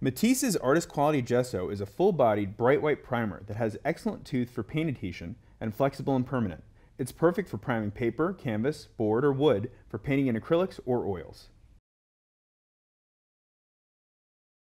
Matisse's Artist Quality Gesso is a full-bodied, bright white primer that has excellent tooth for paint adhesion and flexible and permanent. It's perfect for priming paper, canvas, board, or wood for painting in acrylics or oils.